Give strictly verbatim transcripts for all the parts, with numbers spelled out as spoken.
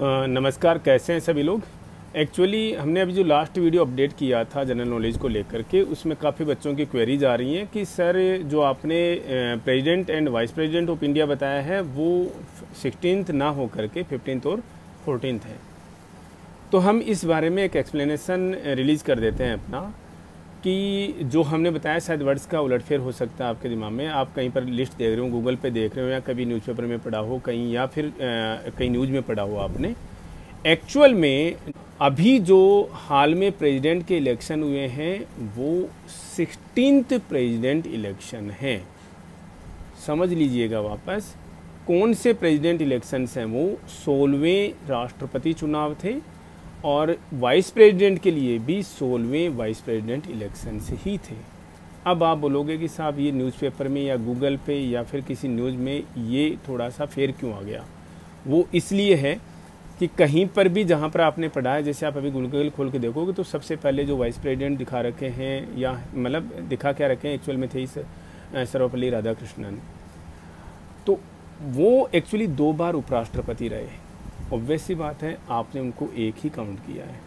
नमस्कार, कैसे हैं सभी लोग। एक्चुअली हमने अभी जो लास्ट वीडियो अपडेट किया था जनरल नॉलेज को लेकर के, उसमें काफ़ी बच्चों की क्वेरीज आ रही हैं कि सर जो आपने president and vice president of India बताया है वो सिक्सटीन्थ ना हो करके फिफ्टीन्थ और फोर्टीन्थ है। तो हम इस बारे में एक एक्सप्लेनेशन रिलीज़ कर देते हैं अपना कि जो हमने बताया शायद वर्ड्स का उलटफेर हो सकता है आपके दिमाग में। आप कहीं पर लिस्ट देख रहे हो, गूगल पे देख रहे हो, या कभी न्यूज़पेपर में पढ़ा हो कहीं, या फिर कहीं न्यूज़ में पढ़ा हो आपने। एक्चुअल में अभी जो हाल में प्रेसिडेंट के इलेक्शन हुए हैं वो सिक्सटीन्थ प्रेसिडेंट इलेक्शन हैं। समझ लीजिएगा वापस, कौन से प्रेसिडेंट इलेक्शंस हैं वो सोलहवें राष्ट्रपति चुनाव थे, और वाइस प्रेसिडेंट के लिए भी सोलहवें वाइस प्रेसिडेंट इलेक्शन से ही थे। अब आप बोलोगे कि साहब ये न्यूज़पेपर में या गूगल पे या फिर किसी न्यूज़ में ये थोड़ा सा फेर क्यों आ गया। वो इसलिए है कि कहीं पर भी जहाँ पर आपने पढ़ा है, जैसे आप अभी गूगल खोल के देखोगे तो सबसे पहले जो वाइस प्रेसिडेंट दिखा रखे हैं, या मतलब दिखा क्या रखे हैं, एक्चुअल में थे इस सर्वपल्ली राधाकृष्णन। तो वो एक्चुअली दो बार उपराष्ट्रपति रहे। ऑब्वियस सी बात है, आपने उनको एक ही काउंट किया है।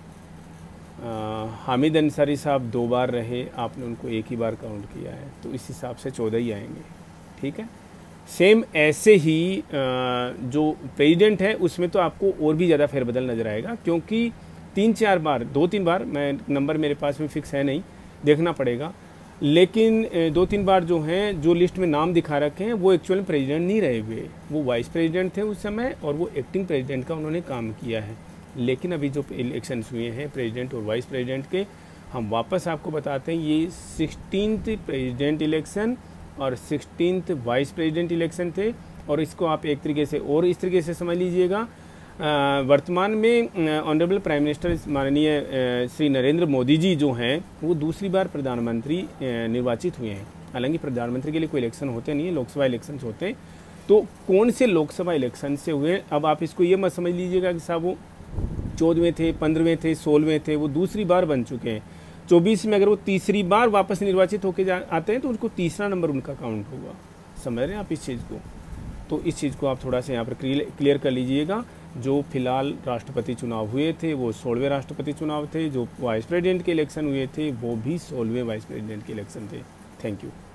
आ, हामिद अंसारी साहब दो बार रहे, आपने उनको एक ही बार काउंट किया है, तो इस हिसाब से चौदह ही आएंगे। ठीक है, सेम ऐसे ही आ, जो प्रेसिडेंट है उसमें तो आपको और भी ज़्यादा फेरबदल नज़र आएगा, क्योंकि तीन चार बार, दो तीन बार, मैं नंबर मेरे पास में फिक्स है नहीं, देखना पड़ेगा, लेकिन दो तीन बार जो हैं, जो लिस्ट में नाम दिखा रखे हैं वो एक्चुअल में प्रेसिडेंट नहीं रहे हुए, वो वाइस प्रेसिडेंट थे उस समय, और वो एक्टिंग प्रेसिडेंट का उन्होंने काम किया है। लेकिन अभी जो इलेक्शंस हुए हैं प्रेसिडेंट और वाइस प्रेसिडेंट के, हम वापस आपको बताते हैं ये सिक्सटीन्थ प्रेसिडेंट इलेक्शन और सिक्सटीन्थ वाइस प्रेसिडेंट इलेक्शन थे। और इसको आप एक तरीके से और इस तरीके से समझ लीजिएगा, वर्तमान में ऑनरेबल प्राइम मिनिस्टर माननीय श्री नरेंद्र मोदी जी जो हैं वो दूसरी बार प्रधानमंत्री निर्वाचित हुए हैं। हालांकि प्रधानमंत्री के लिए कोई इलेक्शन होते नहीं है, लोकसभा इलेक्शंस होते हैं। तो कौन से लोकसभा इलेक्शन से हुए, अब आप इसको ये मत समझ लीजिएगा कि साहब वो चौदहवें थे, पंद्रहवें थे, सोलहवें थे, वो दूसरी बार बन चुके हैं। चौबीस में अगर वो तीसरी बार वापस निर्वाचित होकर आते हैं तो उनको तीसरा नंबर उनका काउंट होगा। समझ रहे हैं आप इस चीज़ को। तो इस चीज़ को आप थोड़ा सा यहाँ पर क्लियर कर लीजिएगा। जो फिलहाल राष्ट्रपति चुनाव हुए थे वो सोलहवें राष्ट्रपति चुनाव थे, जो वाइस प्रेसिडेंट के इलेक्शन हुए थे वो भी सोलहवें वाइस प्रेसिडेंट के इलेक्शन थे। Thank you.